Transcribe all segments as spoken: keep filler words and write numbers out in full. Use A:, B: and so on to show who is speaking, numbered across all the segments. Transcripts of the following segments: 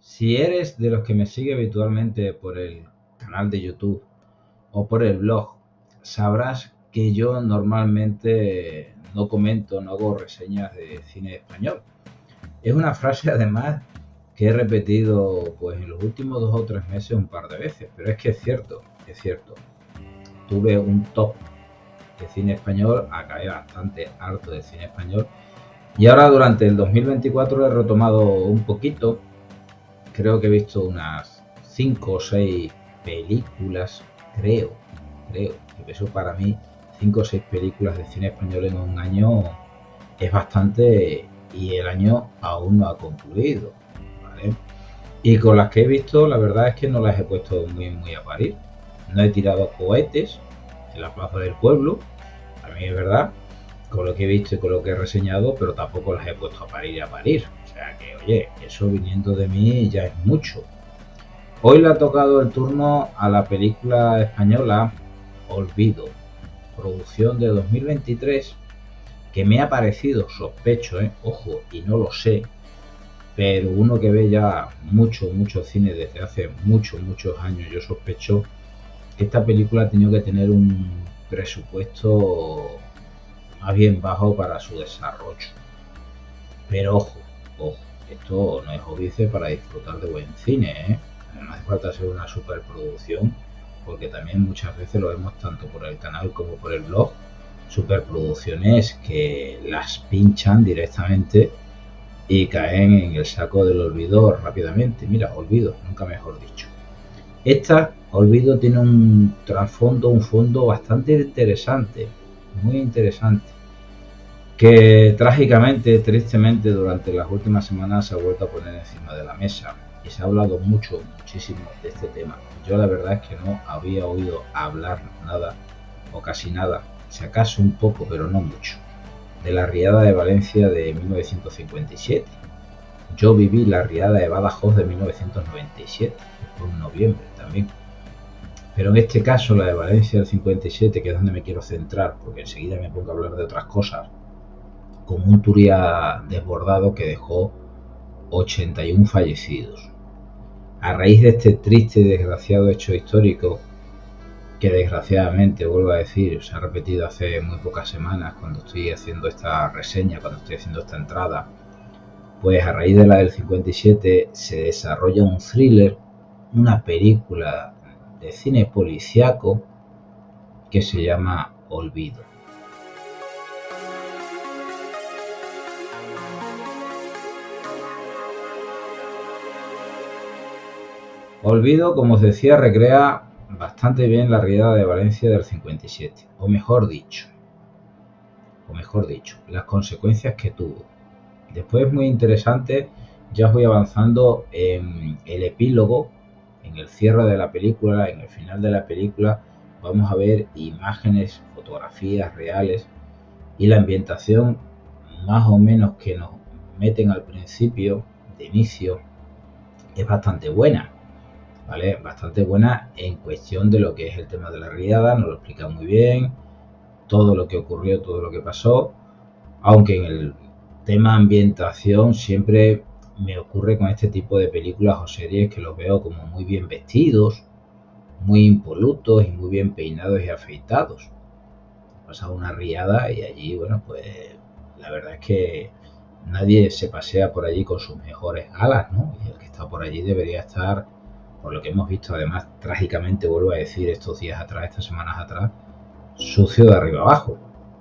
A: Si eres de los que me sigue habitualmente por el canal de YouTube o por el blog, sabrás que yo normalmente no comento, no hago reseñas de cine español. Es una frase además que he repetido pues en los últimos dos o tres meses un par de veces, pero es que es cierto, es cierto. Tuve un top de cine español, acabé bastante harto del cine español y ahora durante el dos mil veinticuatro he retomado un poquito. Creo que he visto unas cinco o seis películas, creo, creo, que eso para mí, cinco o seis películas de cine español en un año es bastante y el año aún no ha concluido, ¿vale? Y con las que he visto, la verdad es que no las he puesto muy, muy a parir. No he tirado cohetes en la plaza del pueblo, a mí es verdad, con lo que he visto y con lo que he reseñado, pero tampoco las he puesto a parir y a parir. O sea que, oye, eso viniendo de mí ya es mucho. Hoy le ha tocado el turno a la película española Olvido, producción de dos mil veintitrés, que me ha parecido, sospecho, ¿eh? Ojo, y no lo sé, pero uno que ve ya mucho, mucho cine desde hace muchos, muchos años, yo sospecho que esta película ha tenido que tener un presupuesto más bien bajo para su desarrollo. Pero ojo, ojo, esto no es óbice para disfrutar de buen cine, ¿eh? No hace falta ser una superproducción, porque también muchas veces lo vemos tanto por el canal como por el blog, superproducciones que las pinchan directamente y caen en el saco del olvido rápidamente. Mira, Olvido, nunca mejor dicho. Esta, Olvido, tiene un trasfondo, un fondo bastante interesante, muy interesante, que trágicamente, tristemente, durante las últimas semanas se ha vuelto a poner encima de la mesa y se ha hablado mucho, muchísimo de este tema. Yo la verdad es que no había oído hablar nada o casi nada, si acaso un poco, pero no mucho, de la riada de Valencia de mil novecientos cincuenta y siete. Yo viví la riada de Badajoz de mil novecientos noventa y siete, que fue en noviembre también. Pero en este caso, la de Valencia del cincuenta y siete, que es donde me quiero centrar, porque enseguida me pongo a hablar de otras cosas, como un Turia desbordado que dejó ochenta y uno fallecidos. A raíz de este triste y desgraciado hecho histórico, que desgraciadamente, vuelvo a decir, se ha repetido hace muy pocas semanas cuando estoy haciendo esta reseña, cuando estoy haciendo esta entrada, pues a raíz de la del cincuenta y siete se desarrolla un thriller, una película de cine policíaco que se llama Olvido. Olvido, como os decía, recrea bastante bien la riada de Valencia del cincuenta y siete, o mejor dicho, o mejor dicho, las consecuencias que tuvo. Después, muy interesante, ya os voy avanzando en el epílogo, en el cierre de la película, en el final de la película, vamos a ver imágenes, fotografías reales y la ambientación más o menos que nos meten al principio, de inicio, es bastante buena. ¿Vale? Bastante buena en cuestión de lo que es el tema de la riada, nos lo explica muy bien, todo lo que ocurrió, todo lo que pasó, aunque en el tema ambientación siempre me ocurre con este tipo de películas o series que los veo como muy bien vestidos, muy impolutos y muy bien peinados y afeitados. Pasa una riada y allí, bueno, pues la verdad es que nadie se pasea por allí con sus mejores alas, ¿no? Y el que está por allí debería estar, por lo que hemos visto además trágicamente, vuelvo a decir, estos días atrás, estas semanas atrás, sucio de arriba abajo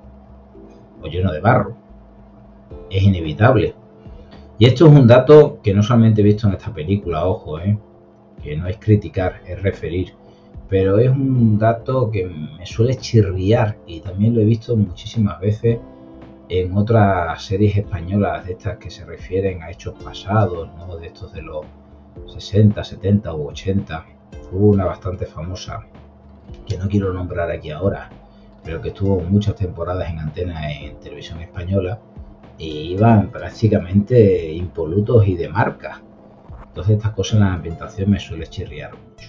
A: o lleno de barro. Es inevitable. Y esto es un dato que no solamente he visto en esta película, ojo, ¿eh? Que no es criticar, es referir, pero es un dato que me suele chirriar y también lo he visto muchísimas veces en otras series españolas de estas que se refieren a hechos pasados, ¿no? De estos de los sesenta, setenta u ochenta. Hubo una bastante famosa que no quiero nombrar aquí ahora, pero que estuvo muchas temporadas en antena en televisión española y iban prácticamente impolutos y de marca. Entonces estas cosas en la ambientación me suele chirriar mucho.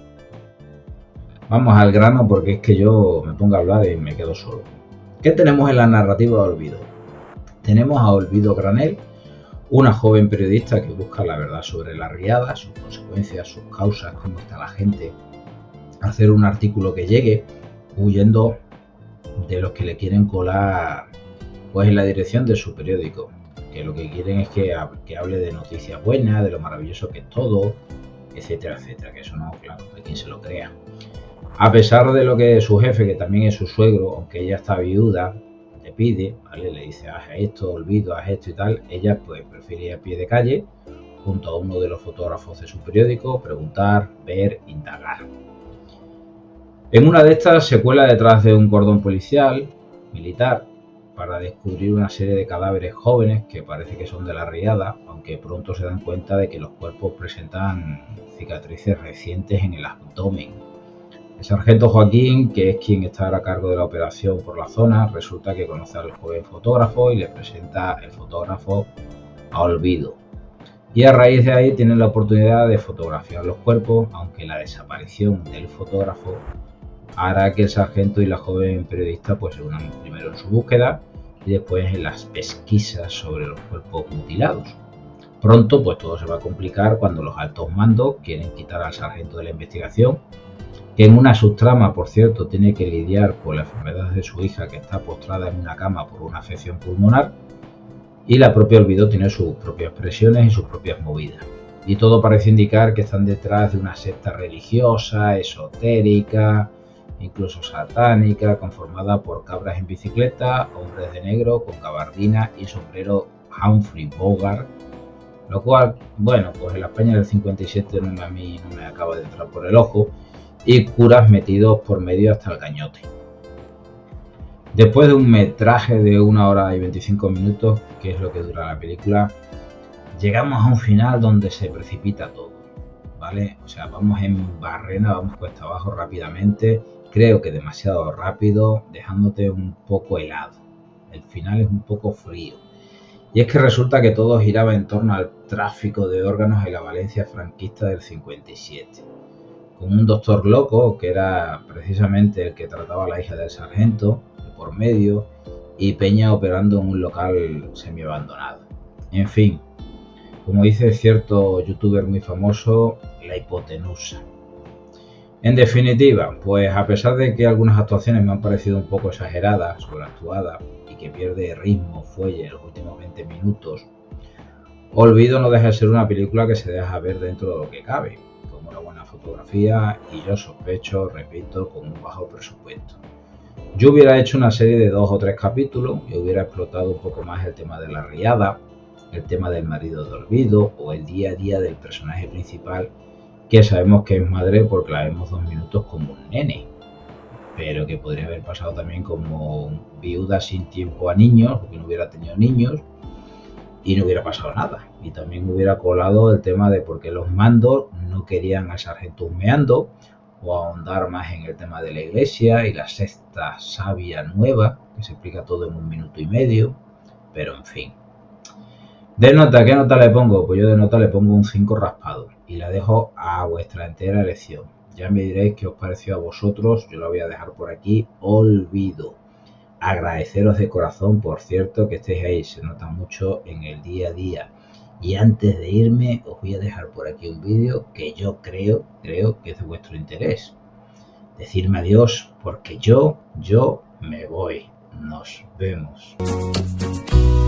A: Vamos al grano porque es que yo me pongo a hablar y me quedo solo. ¿Qué tenemos en la narrativa de Olvido? Tenemos a Olvido Granel, Una joven periodista que busca la verdad sobre la riada, sus consecuencias, sus causas, cómo está la gente, hacer un artículo que llegue, huyendo de los que le quieren colar pues en la dirección de su periódico, que lo que quieren es que, que hable de noticias buenas, de lo maravilloso que es todo, etcétera, etcétera, que eso no, claro, de quien se lo crea. A pesar de lo que su jefe, que también es su suegro, aunque ella está viuda, le pide, ¿vale? Le dice, haz esto, olvido, haz esto y tal, ella pues prefiere ir a pie de calle, junto a uno de los fotógrafos de su periódico, preguntar, ver, indagar. En una de estas se cuela detrás de un cordón policial, militar, para descubrir una serie de cadáveres jóvenes que parece que son de la riada, aunque pronto se dan cuenta de que los cuerpos presentan cicatrices recientes en el abdomen. El sargento Joaquín, que es quien está a cargo de la operación por la zona, resulta que conoce al joven fotógrafo y le presenta el fotógrafo a Olvido. Y a raíz de ahí tienen la oportunidad de fotografiar los cuerpos, aunque la desaparición del fotógrafo hará que el sargento y la joven periodista pues se unan primero en su búsqueda y después en las pesquisas sobre los cuerpos mutilados. Pronto pues todo se va a complicar cuando los altos mandos quieren quitar al sargento de la investigación, que en una subtrama, por cierto, tiene que lidiar con la enfermedad de su hija, que está postrada en una cama por una afección pulmonar, y la propia Olvido tiene sus propias presiones y sus propias movidas. Y todo parece indicar que están detrás de una secta religiosa, esotérica, incluso satánica, conformada por cabras en bicicleta, hombres de negro con gabardina y sombrero Humphrey Bogart, lo cual, bueno, pues en la España del cincuenta y siete no me, a mí no me acaba de entrar por el ojo, y curas metidos por medio hasta el cañote. Después de un metraje de una hora y veinticinco minutos, que es lo que dura la película, llegamos a un final donde se precipita todo, ¿vale? O sea, vamos en barrena, vamos cuesta abajo rápidamente, creo que demasiado rápido, dejándote un poco helado. El final es un poco frío. Y es que resulta que todo giraba en torno al tráfico de órganos en la Valencia franquista del cincuenta y siete. Con un doctor loco, que era precisamente el que trataba a la hija del sargento, de por medio, y Peña operando en un local semi-abandonado. En fin, como dice cierto youtuber muy famoso, la hipotenusa. En definitiva, pues a pesar de que algunas actuaciones me han parecido un poco exageradas, sobreactuadas, y que pierde ritmo, fuelle en los últimos veinte minutos, Olvido no deja de ser una película que se deja ver dentro de lo que cabe, con una buena fotografía y yo sospecho, repito, con un bajo presupuesto. Yo hubiera hecho una serie de dos o tres capítulos y hubiera explotado un poco más el tema de la riada, el tema del marido de Olvido o el día a día del personaje principal, que sabemos que es madre porque la vemos dos minutos como un nene, pero que podría haber pasado también como viuda sin tiempo a niños, porque no hubiera tenido niños y no hubiera pasado nada. Y también hubiera colado el tema de por qué los mandos no querían al sargento humeando, o ahondar más en el tema de la iglesia y la sexta sabia nueva, que se explica todo en un minuto y medio, pero en fin. De nota, ¿qué nota le pongo? Pues yo de nota le pongo un cinco raspado y la dejo a vuestra entera elección. Ya me diréis qué os pareció a vosotros, yo la voy a dejar por aquí. Olvido. Agradeceros de corazón, por cierto, que estéis ahí, se nota mucho en el día a día. Y antes de irme, os voy a dejar por aquí un vídeo que yo creo, creo que es de vuestro interés. Decidme adiós, porque yo, yo me voy. Nos vemos.